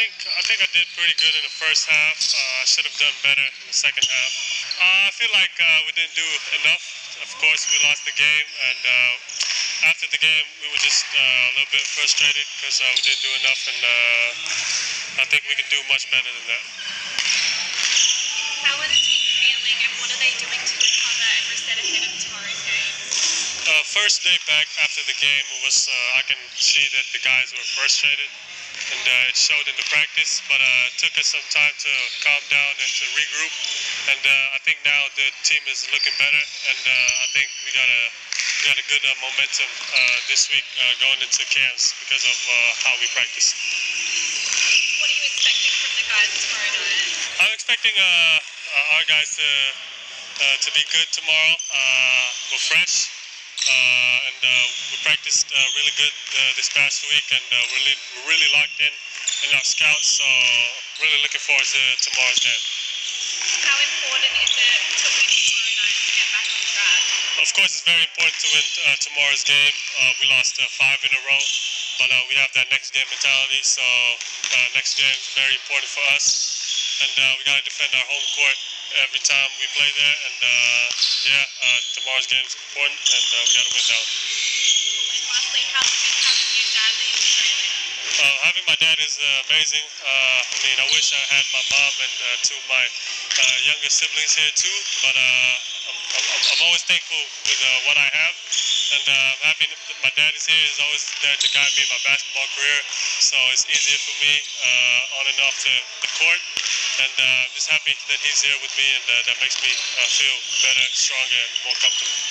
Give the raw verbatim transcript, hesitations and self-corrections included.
think I think I did pretty good in the first half. Uh, I should have done better in the second half. Uh, I feel like uh, we didn't do enough. Of course, we lost the game, and uh, after the game, we were just uh, a little bit frustrated because uh, we didn't do enough, and uh, I think we can do much better than that. How are the team feeling, and what are they doing to recover and reset ahead of tomorrow's game? Uh, first day back after the game, it was uh, I can see that the guys were frustrated, and uh, it showed in the practice. But uh, it took us some time to calm down and to regroup. And uh, I think now the team is looking better, and uh, I think we got a we got a good uh, momentum uh, this week uh, going into camps because of uh, how we practice. What are you expecting from the guys tomorrow night? I'm expecting uh, uh, our guys to uh, to be good tomorrow. Uh, we're fresh. Uh, and uh, we practiced uh, really good uh, this past week, and uh, really, we're really locked in in our scouts. So really looking forward to tomorrow's game. How important is it to win tomorrow night to get back on track? Of course, it's very important to win uh, tomorrow's game. Uh, we lost uh, five in a row, but uh, we have that next game mentality. So uh, next game is very important for us, and uh, we got to defend our home court every time we play there. And uh, yeah, uh, tomorrow's game is important, and uh, we got to win that one. And lastly, how's it been having your dad in Australia? Uh, having my dad is uh, amazing. Uh, I mean, I wish I had my mom and uh, two of my uh, younger siblings here too, but uh, I'm, I'm, I'm always thankful with uh, what I have, and uh, I'm happy that my dad is here. He's always there to guide me in my basketball career, so it's easier for me uh, on and off the, the court, and uh, I'm just happy that he's here with me, and uh, that makes me uh, feel better, stronger, and more comfortable.